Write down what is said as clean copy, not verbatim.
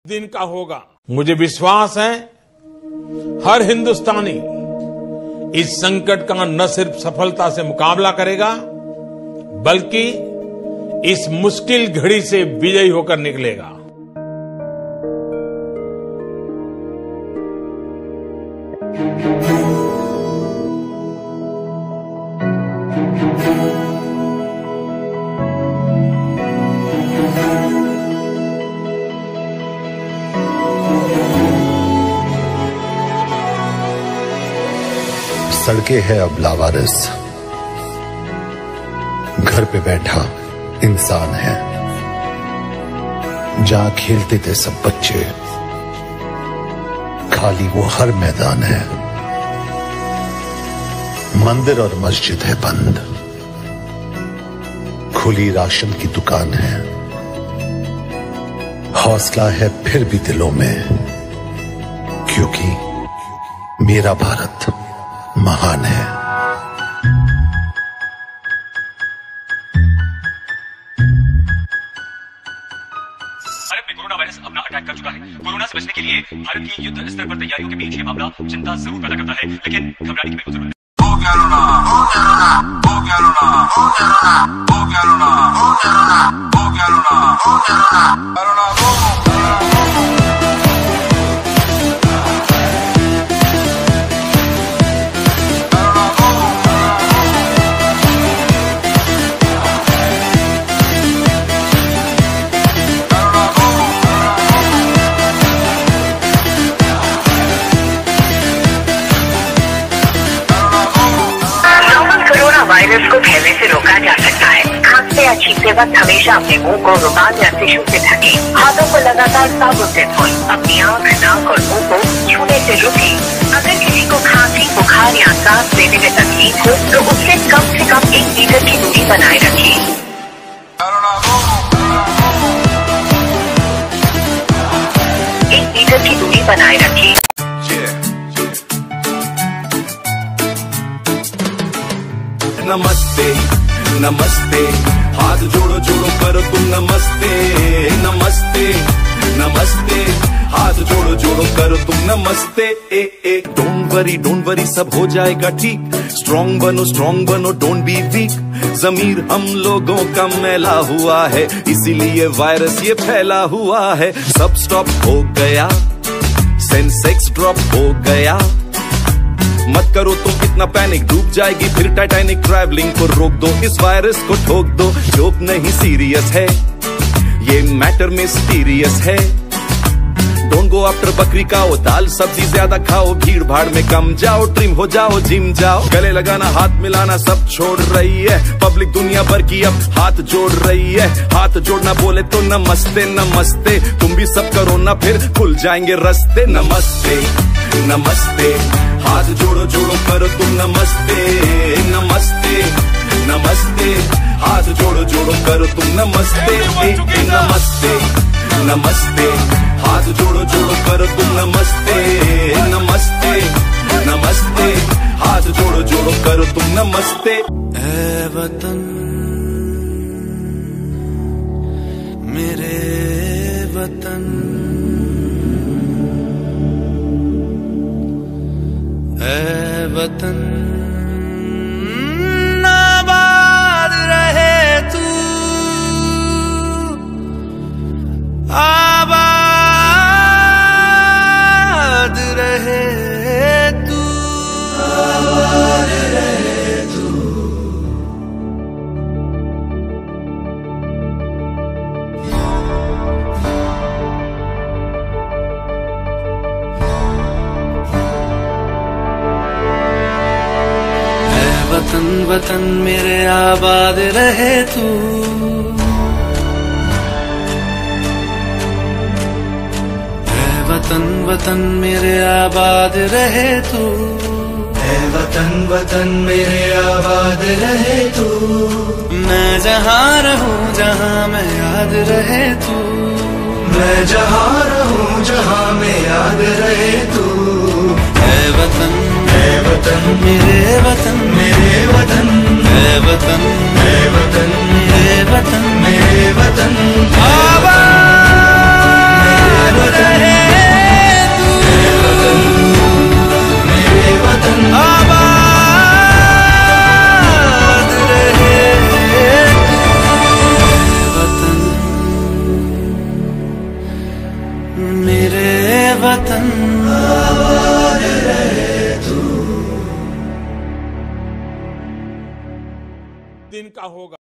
दिन का होगा। मुझे विश्वास है हर हिंदुस्तानी इस संकट का न सिर्फ सफलता से मुकाबला करेगा बल्कि इस मुश्किल घड़ी से विजयी होकर निकलेगा। सड़कें है अब लावारिस, घर पे बैठा इंसान है। जहां खेलते थे सब बच्चे, खाली वो हर मैदान है। मंदिर और मस्जिद है बंद, खुली राशन की दुकान है। हौसला है फिर भी दिलों में, क्योंकि मेरा भारत महान है। भारत में कोरोना वायरस अपना अटैक कर चुका है। कोरोना से बचने के लिए भारत की युद्ध स्तर पर तैयारियों के बीच ये मामला चिंता जरूर पैदा करता है, लेकिन घबराने की बिल्कुल जरूरत नहीं। वायरस को फैलने से रोका जा सकता है। खांसते या छींकते वक्त हमेशा अपने मुंह को रुमाल या टिश्यू से ढकें। हाथों को लगातार साबुन से धोएं। अपनी आंख, नाक और मुंह को छूने से रोकें। अगर किसी को खांसी, बुखार या सांस लेने में तकलीफ हो तो उससे कम 1 मीटर की दूरी बनाए रखें। 1 मीटर की दूरी बनाए रखें। नमस्ते नमस्ते, हाथ जोड़ो जोड़ो करो तुम नमस्ते। नमस्ते नमस्ते, हाथ जोड़ो जोड़ो करो तुम नमस्ते। ए डोंट वरी सब हो जाएगा ठीक। स्ट्रॉन्ग बनो डोंट बी वीक। जमीर हम लोगों का मैला हुआ है, इसीलिए वायरस ये फैला हुआ है। सब स्टॉप हो गया, सेंसेक्स ड्रॉप हो गया। मत करो तुम इतना पैनिक, डूब जाएगी फिर टाइटैनिक। ट्रैवलिंग को रोक दो, इस वायरस को ठोक दो। जोक नहीं सीरियस है, ये मैटर मिस्टीरियस है। डोंट गो आफ्टर बकरी खाओ, दाल सब्जी ज्यादा खाओ। भीड़ भाड़ में कम जाओ, ट्रिम हो जाओ, जिम जाओ। गले लगाना, हाथ मिलाना सब छोड़ रही है पब्लिक दुनिया भर की, अब हाथ जोड़ रही है। हाथ जोड़ना बोले तो नमस्ते नमस्ते। तुम भी सब करो ना, फिर खुल जाएंगे रास्ते। नमस्ते नमस्ते, हाथ जोड़ो जोड़ो करो तुम नमस्ते। नमस्ते नमस्ते, हाथ जोड़ो जोड़ो करो तुम नमस्ते। नमस्ते नमस्ते, हाथ जोड़ो जोड़ो करो तुम नमस्ते। नमस्ते नमस्ते, हाथ जोड़ो जोड़ो करो तुम नमस्ते। ऐ वतन मेरे वतन, ऐ वतन आबाद रहे तू, आबाद रहे तू, आबाद रहे तू। वतन वतन मेरे आबाद रहे तू, ऐ वतन वतन मेरे आबाद रहे तू, ऐ वतन वतन मेरे आबाद रहे तू। मैं जहाँ रहूं जहाँ मैं याद रहे तू, मैं जहाँ रहूं जहाँ मैं याद रहे तू। ऐ वतन मेरे वतन, मेरे वतन, मेरे वतन, मेरे वतन, मेरे वतन, मेरे वतन, आबाद मेरे वतन। दिन का होगा।